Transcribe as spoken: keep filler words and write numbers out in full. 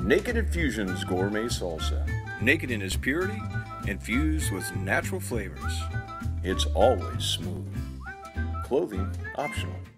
Naked Infusions Gourmet Salsa. Naked in its purity, infused with natural flavors. It's always smooth. Clothing optional.